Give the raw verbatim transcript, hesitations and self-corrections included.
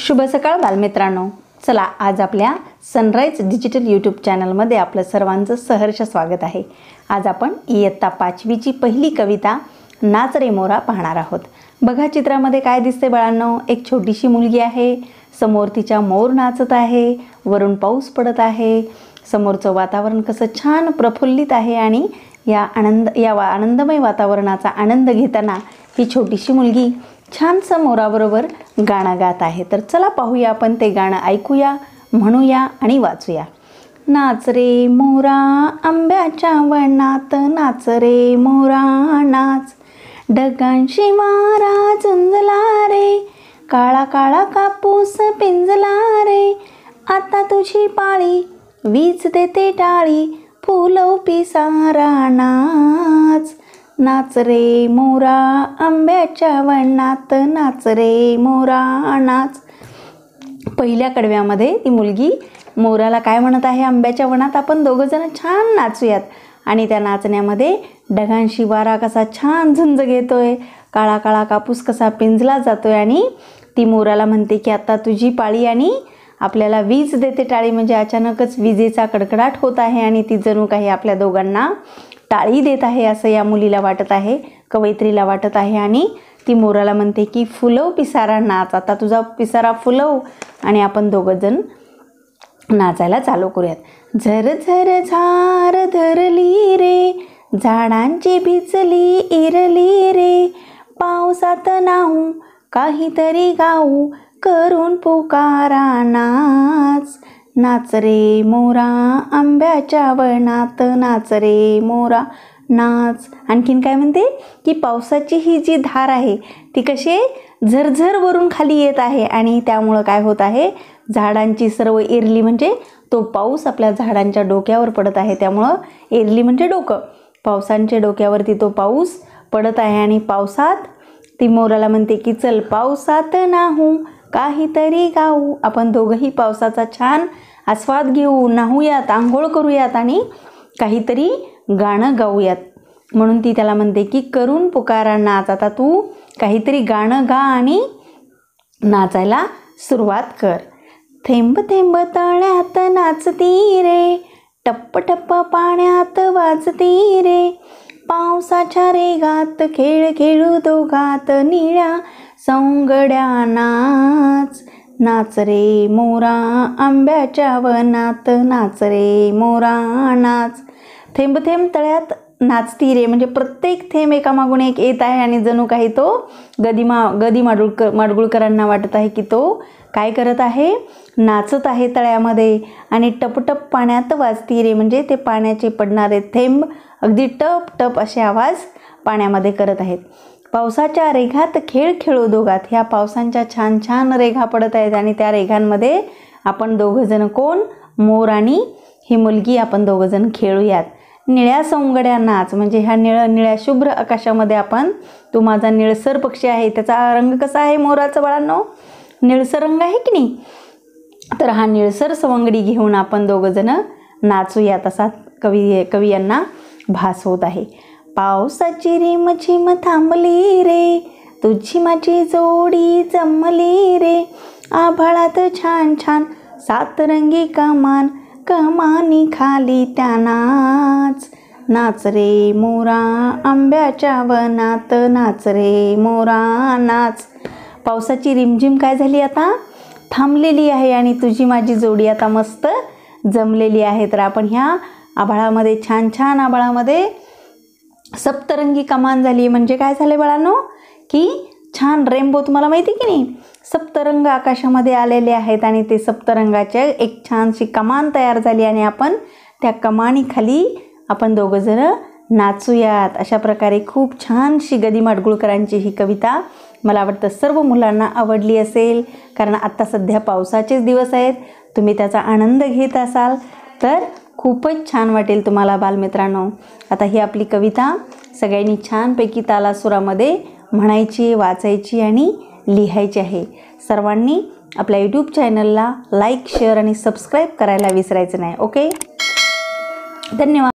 शुभ सकाळ बालमित्रांनो, चला आज आपल्या सनराइज डिजिटल यूट्यूब चॅनलमध्ये आपलं सर्वांचं सहर्ष स्वागत आहे। आज आपण इयत्ता पाचवीची पहिली कविता नाच रे मोरा पाहणार आहोत। बघा चित्रामध्ये काय दिसते बाळांनो, एक छोटीशी मुलगी आहे, समोर तिच्या मोर नाचत आहे, वरून पाऊस पडत आहे, समोरचं वातावरण कसं छान प्रफुल्लित आहे आणि या आनंद या आनंदमय वातावरणाचा आनंद घेताना ही छोटीशी मुलगी छानसं मोराबरोबर गाणं गात आहे। तर चला पाहूया, आपण ते गाणं ऐकूया, म्हणूया आणि वाचूया। नाच रे मोरा आंब्याच्या वनात, नाच रे मोरा नाच, ढगांशी वारा झुंजला रे, काळा काळा कापूस पिंजला रे, आता तुझी पाळी वीज देते टाळी, फुलव पिसारा नाच, नाच रे मोरा आंब्याच्या वनात, नाच रे मोरा नाच। पहिल्या कडव्यामध्ये ती मुलगी मोराला काय म्हणत आहे, आंब्याच्या वनात आपण दोघं जण छान नाचूयात। आणि त्या नाचण्यामध्ये ढगांशी वारा कसा छान झुंज घेतोय, काळा काळा कापूस कसा पिंजला जातोय, आणि ती मोराला म्हणते की आता तुझी पाळी, आणि आपल्याला वीज देते टाळी, म्हणजे अचानकच विजेचा कडकडाट होत आहे आणि ती जणू काही आपल्या दोघांना टाळी देत आहे असं या मुलीला वाटत आहे, कवयित्रीला वाटत आहे। आणि ती मोराला म्हणते की फुलव पिसारा नाच, आता तुझा पिसारा फुलव आणि आपण दोघं जण नाचायला चालू करूयात। झर झर झार धरली रे, झाडांची भिजली इरली रे, पावसात नाहू काहीतरी गाऊ, करून पुकारा नाच, नाच रे मोरा आंब्याच्या वनात, नाच रे मोरा नाच। आणखीन काय म्हणते की पावसाची ही जी धार आहे ती कशी झरझर वरून खाली येत आहे, आणि त्यामुळं काय होत आहे, झाडांची सर्व एरली, म्हणजे तो पाऊस आपल्या झाडांच्या डोक्यावर पडत आहे, त्यामुळं एरली म्हणजे डोकं, पावसांच्या डोक्यावरती तो पाऊस पडत आहे। आणि पावसात ती मोराला म्हणते की चल पावसात नाहू काहीतरी गाऊ, आपण दोघंही पावसाचा छान आस्वाद घेऊ, नाहूयात, आंघोळ करूयात आणि काहीतरी गाणं गाऊयात। म्हणून ती त्याला म्हणते की करून पुकारा नाच, आता तू काहीतरी गाणं गा आणि नाचायला सुरुवात कर। थेंब थेंब तळ्यात नाचती रे, टप्प टप्प पाण्यात वाजती रे, पावसाच्या रेगात खेळ खेळू दोघात, निळ्या सौंगड्या नाच, नाच रे मोरा आंब्याच्या वनात, नाच रे मोरा नाच। थेंब थेंब तळ्यात नाचती रे, म्हणजे प्रत्येक थेंब एकामागून एक येत आहे आणि जणू काही तो गदिमा गदी माडगुळकर माडगुळकरांना वाटत आहे की तो काय करत आहे, नाचत आहे तळ्यामध्ये। आणि टपटप पाण्यात वाजती रे, म्हणजे ते पाण्याचे पडणारे थेंब अगदी टप टप असे आवाज पाण्यामध्ये करत आहेत। पावसाच्या रेघात खेळ खेळू दोघात, ह्या पावसांच्या छान छान रेघा पडत आहेत आणि त्या रेघांमध्ये आपण दोघं जण कोण, मोर आणि ही मुलगी, आपण दोघं जण खेळूयात। निळ्या सौंगड्या नाच, म्हणजे ह्या निळ निळ्या शुभ्र आकाशामध्ये आपण, तो माझा निळसर पक्षी आहे, त्याचा रंग कसा आहे मोराचा बाळांनो, निळसर रंग आहे की नाही, तर हा निळसर सवंगडी घेऊन आपण दोघं जण नाचूयात असा कवी कवी यांना भास होत आहे। पावसाची रिमझिम थांबली रे, तुझी माझी जोडी जमली रे, आभाळात छान छान सातरंगी कमान, कमानी खाली त्या नाच, नाच रे मोरा आंब्याच्या वनात, नाच रे मोरा नाच। पावसाची रिमझिम काय झाली, आता थांबलेली आहे आणि तुझी माझी जोडी आता मस्त जमलेली आहे। तर आपण ह्या आभाळामध्ये छान छान आभाळामध्ये सप्तरंगी कमान झाली, म्हणजे काय झाले बाळांनो की छान रेनबो, तुम्हाला माहिती की नाही, सप्तरंग आकाशामध्ये आलेले आहेत आणि ते सप्तरंगाचे एक छानशी कमान तयार झाली आणि आपण त्या कमानीखाली आपण दोघं जण नाचूयात। अशा प्रकारे खूप छानशी गदी माडगुळकरांची ही कविता मला वाटतं सर्व मुलांना आवडली असेल, कारण आत्ता सध्या पावसाचेच दिवस आहेत, तुम्ही त्याचा आनंद घेत असाल तर खूपच छान वाटेल तुम्हाला बालमित्रांनो। आता ही आपली कविता सगळ्यांनी छानपैकी तालासुरामध्ये म्हणायची, वाचायची आणि लिहायची आहे। सर्वांनी आपल्या यूट्यूब चॅनलला लाईक, शेअर आणि सबस्क्राईब करायला विसरायचं नाही। ओके, धन्यवाद।